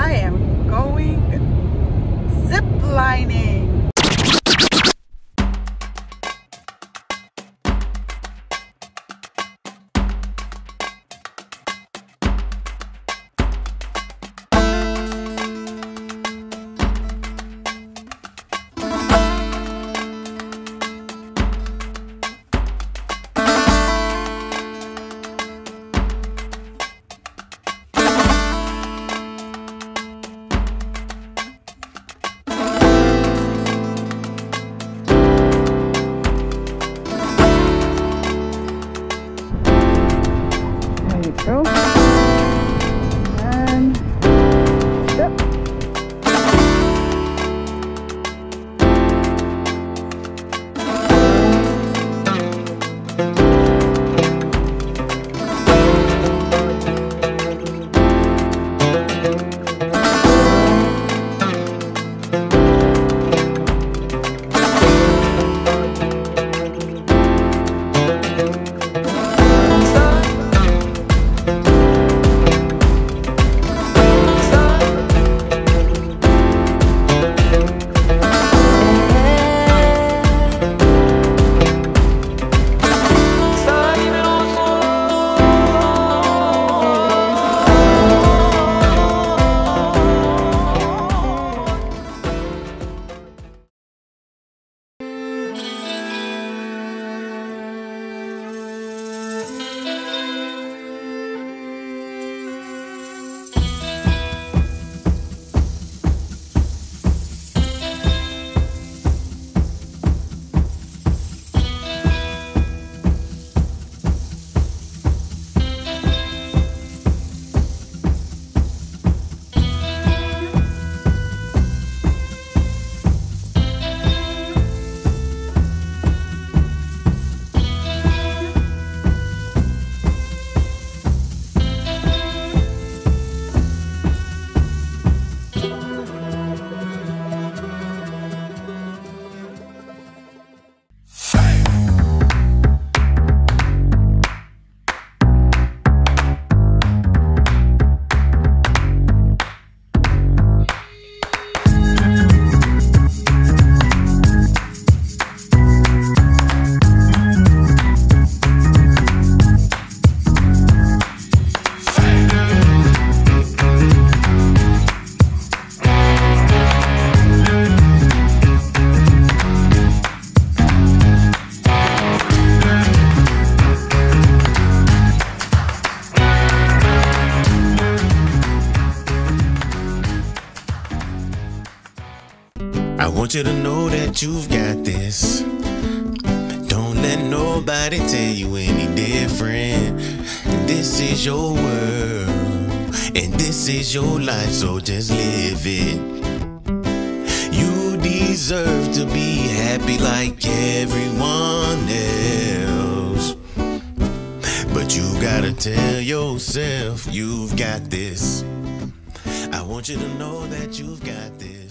I am going zip lining. Go. And yep. I want you to know that you've got this. Don't let nobody tell you any different. This is your world, and this is your life, so just live it. You deserve to be happy like everyone else, but you gotta tell yourself you've got this. I want you to know that you've got this.